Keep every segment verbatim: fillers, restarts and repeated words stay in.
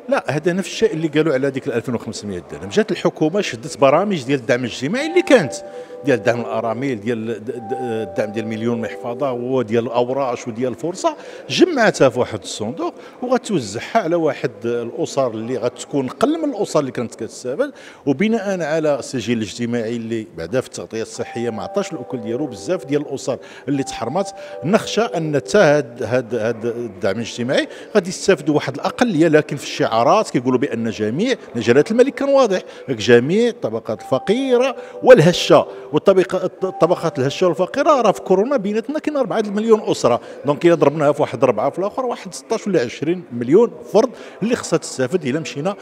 لا، هذا نفس الشيء اللي قالوا على ديك ألفين وخمسمائة درهم. جات الحكومه شدت برامج ديال الدعم الاجتماعي اللي كانت ديال دعم الارامل، ديال الدعم ديال مليون محفظه وديال الاوراش وديال الفرصه، جمعتها في واحد الصندوق وغتوزعها على واحد الاسر اللي غتكون قل من الاسر اللي كانت كتستافد، وبناء على السجل الاجتماعي اللي بعدا في التغطيه الصحيه ما عطاش الاكل ديالو، بزاف ديال الاسر اللي تحرمت. نخشى ان حتى هاد هاد هاد الدعم الاجتماعي غادي يستافدوا واحد الاقليه، لكن في الشعارات كيقولوا بان جميع جلاله الملك كان واضح، جميع الطبقات الفقيره والهشه، والطبقات الهشه والفقيره راه في كورونا بيناتنا كاين أربعة مليون اسره، دونك الا ضربناها في واحد أربعة في الاخر واحد ستطاش ولا عشرين مليون فرد اللي خصها تستافد الا مشينا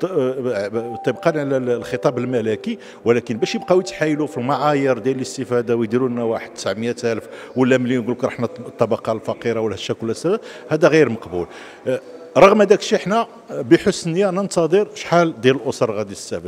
طبقا على الخطاب الملكي. ولكن باش يبقاو يتحايلوا في المعايير ديال الاستفاده ويديروا لنا واحد تسعمائة ألف ولا مليون يقول لك احنا الطبقه الفقيره والهشه كل سنه، هذا غير مقبول. رغم داك الشيء حنا بحسن نيه ننتظر شحال ديال الاسر غادي تستافد.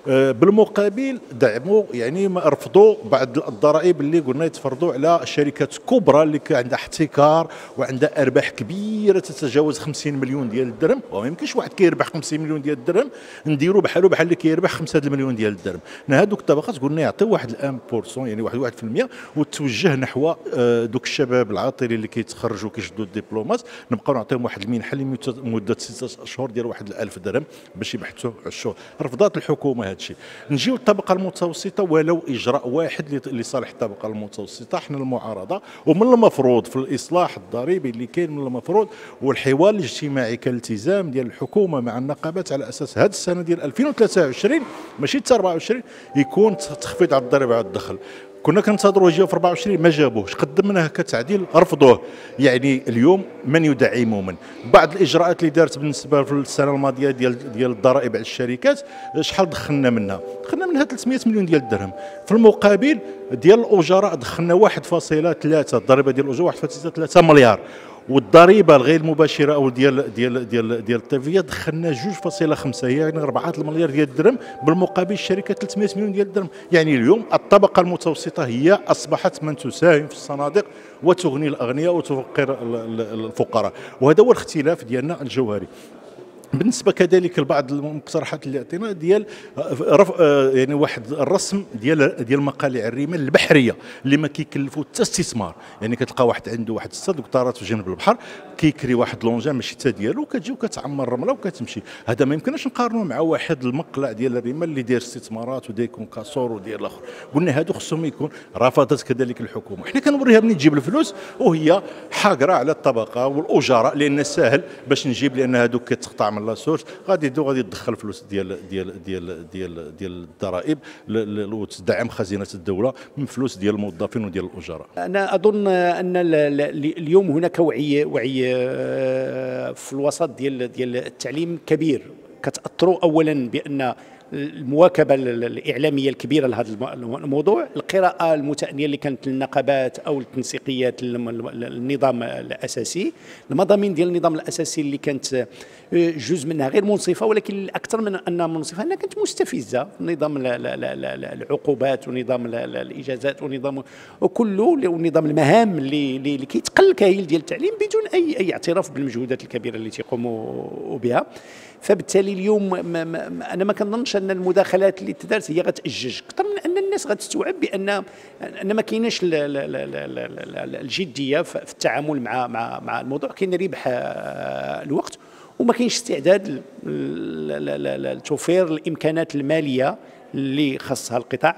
بالمقابل دعموا يعني ما رفضوا بعض الضرائب اللي قلنا يتفرضوا على شركات كبرى اللي عندها احتكار وعندها ارباح كبيره تتجاوز خمسين مليون ديال الدرهم، وما يمكنش واحد كيربح خمسين مليون ديال الدرهم نديروا بحالو بحال اللي كيربح خمسة المليون ديال الدرهم. هذوك الطبقات قلنا يعطيو واحد الان بورسون يعني واحد واحد في المية وتوجه نحو دوك الشباب العاطلين اللي كيتخرجوا كيشدوا الدبلومات، نبقاو نعطيهم واحد المنحه لمده ستة اشهر ديال واحد الألف درهم باش يبحثوا على الشغل. رفضات الحكومه هذا الشيء. نجيو للطبقه المتوسطه، ولو اجراء واحد لصالح الطبقه المتوسطه. حنا المعارضه ومن المفروض في الاصلاح الضريبي اللي كاين من المفروض والحوار الاجتماعي كالتزام ديال الحكومه مع النقابات على اساس هذه السنه ديال ألفين وثلاثة وعشرين ماشي حتى أربعة وعشرين يكون تخفيض على الضريبه على الدخل. كنا كنتظروا يجيو في أربعة وعشرين ما جابوهش، قدمناه كتعديل رفضوه. يعني اليوم من يدعم من بعض الاجراءات اللي دارت بالنسبه في السنه الماضيه ديال ديال الضرائب على الشركات، شحال دخلنا منها؟ دخلنا منها ثلاثمائة مليون ديال الدرهم. في المقابل ديال الاجراء دخلنا واحد فاصلة ثلاثة، الضريبه ديال الاجور واحد فاصلة ثلاثة مليار، والضريبه الغير المباشره او ديال ديال ديال ديال التلفيه دخلنا جوج فاصلة خمسة، يعني أربعة المليار ديال الدرهم. بالمقابل الشركات ثلاثمائة مليون ديال الدرهم. يعني اليوم الطبقه المتوسطه هي اصبحت من تساهم في الصناديق وتغني الاغنياء وتفقر الفقراء، وهذا هو الاختلاف ديالنا الجوهري. بالنسبه كذلك لبعض المقترحات اللي عطينا ديال رفع يعني واحد الرسم ديال ديال مقالع الرمال البحريه اللي ما كيكلفوا حتى استثمار. يعني كتلقى واحد عنده واحد ستة دكتورات في جنب البحر كيكري واحد لونجان ماشي حتى ديالو، كتجي وكتعمر الرمله وكتمشي. هذا ما يمكنناش نقارنوه مع واحد المقلع ديال الرمال اللي داير استثمارات وداير كونكاسور وداير الاخر. قلنا هادو خصهم يكون. رفضت كذلك الحكومه. حنا كنوريها منين تجيب الفلوس وهي حاقره على الطبقه والاجراء، لان ساهل باش نجيب، لان هادوك كتقطع من لا سورس غادي يدو غادي تدخل فلوس ديال ديال ديال ديال ديال الضرائب وتدعم خزينه الدوله من فلوس ديال الموظفين وديال الاجراء. انا اظن ان اليوم هناك وعي وعي في الوسط ديال ديال التعليم كبير، كتاثروا اولا بان المواكبه الاعلاميه الكبيره لهذا الموضوع، القراءه المتأنيه اللي كانت للنقابات او التنسيقيات النظام الاساسي، المضامين ديال النظام الاساسي اللي كانت جزء منها غير منصفه، ولكن اكثر من انها منصفه انها كانت مستفزه، نظام العقوبات ونظام الاجازات ونظام وكله ونظام المهام اللي اللي كيتقل كاهل ديال التعليم بدون اي اي اعتراف بالمجهودات الكبيره اللي تيقوموا بها. فبالتالي اليوم ما ما انا ما كنظنش ان المداخلات اللي تدارت هي غتأجج اكثر من ان الناس غتستوعب بان ان ما كايناش الجديه في التعامل مع مع مع الموضوع. كاين ربح الوقت وما كاينش استعداد لتوفير الامكانات الماليه اللي خاصها القطاع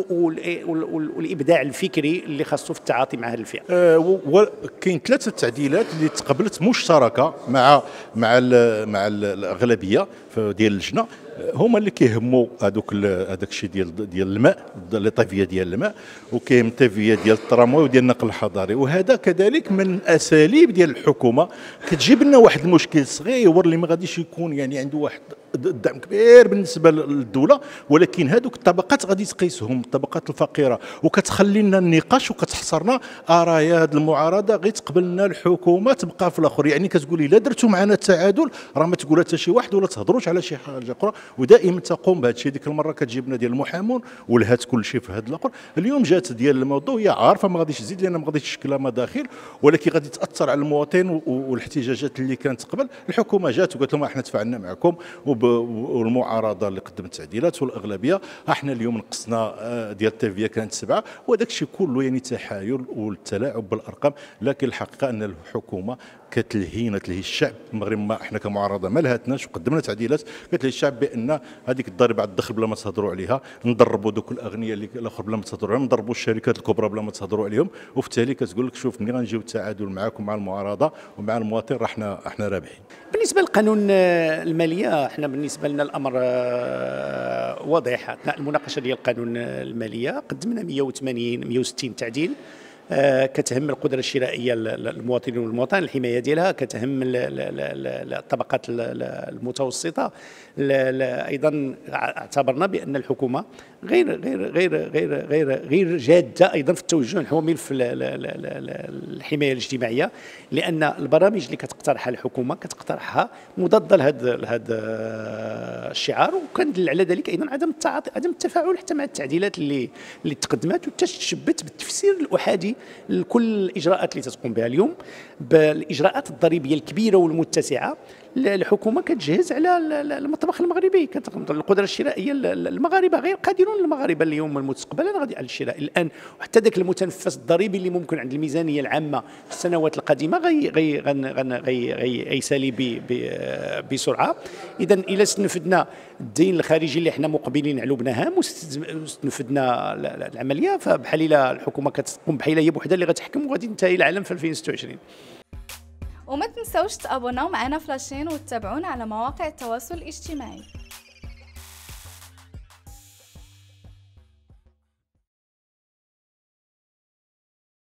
والابداع الفكري اللي خاصه في التعاطي مع هذه الفئه. أه كاين ثلاثه تعديلات اللي تقبلت مشتركه مع مع مع الاغلبيه ديال اللجنه، هما اللي كيهموا هذوك هذاك الشيء ديال ديال الماء، الطيفيه ديال الماء، وكاين الطيفيه ديال الترامواي وديال النقل الحضاري. وهذا كذلك من الاساليب ديال الحكومه كتجيب لنا واحد المشكل صغير اللي ما غاديش يكون يعني عنده واحد الدعم كبير بالنسبه للدوله، ولكن هذوك الطبقات غادي تقيسهم الطبقات الفقيره وكتخلي لنا النقاش وكتحصرنا. ارايا هذه المعارضه غير تقبل لنا الحكومه تبقى في الاخر، يعني كتقولي لا درتوا معنا التعادل راه ما تقولها حتى شي واحد ولا تهضروش على شي حاجه اخرى ودائما تقوم بهذا الشيء. ديك المره كتجيب لنا ديال المحامون ولهات كل شيء في هذا الاخر. اليوم جات ديال الموضوع هي عارفه ما غاديش تزيد لان ما غاديش تشكلها مداخل، ولكن غادي تاثر على المواطن والاحتجاجات اللي كانت قبل. الحكومه جات وقالت لهم احنا تفاعلنا معكم، والمعارضه اللي قدمت تعديلات والاغلبيه احنا اليوم نقصنا ديال التلفيه كانت سبعه، وهذاك الشيء كله يعني تحايل والتلاعب بالارقام. لكن الحقيقه ان الحكومه كتلهينا تلهي الشعب المغربي. ما احنا كمعارضه ما لهاتناش وقدمنا تعديلات كتلهي الشعب بان هذيك الضريبه على الدخل بلا ما تهضروا عليها، نضربوا دوك الاغنياء اللي الاخر بلا ما تهضروا عليهم، نضربوا الشركات الكبرى بلا ما تهضروا عليهم، وفي التالي كتقول لك شوف ملي غنجيو التعادل معاكم مع المعارضه ومع المواطن راه احنا احنا رابحين. بالنسبه للقانون الماليه، احنا بالنسبه لنا الامر واضح. اثناء المناقشه ديال القانون الماليه قدمنا مئة وثمانين مئة وستين تعديل كتهم القدره الشرائيه للمواطنين والمواطن، الحمايه ديالها كتهم الطبقات المتوسطه. ايضا اعتبرنا بان الحكومه غير غير غير غير غير غير جاده ايضا في التوجه نحو ملف الحمايه الاجتماعيه، لان البرامج اللي كتقترحها الحكومه كتقترحها مضاده لهذا لهذا الشعار، وكندل على ذلك ايضا عدم التعاطي عدم التفاعل حتى مع التعديلات اللي اللي تقدمت وتشبت بالتفسير الاحادي لكل الاجراءات اللي تتقوم بها اليوم. بالاجراءات الضريبيه الكبيره والمتسعه الحكومه كتجهز على المطبخ المغربي، القدره الشرائيه المغاربه غير قادرون المغاربه اليوم مستقبلا غادي على الشراء الان، وحتى ذاك المتنفس الضريبي اللي ممكن عند الميزانيه العامه في السنوات القادمه غي غي غي غي غيسالي بسرعه. اذا الى استنفدنا الدين الخارجي اللي احنا مقبلين على بناهم واستنفدنا العمليه، فبحال الا الحكومه كتقوم بحال هي بوحدها اللي غتحكم وغادي تنتهي العالم في ألفين وستة وعشرين. وما تنسوش تابوناو معنا في لاشين وتتابعونا على مواقع التواصل الاجتماعي.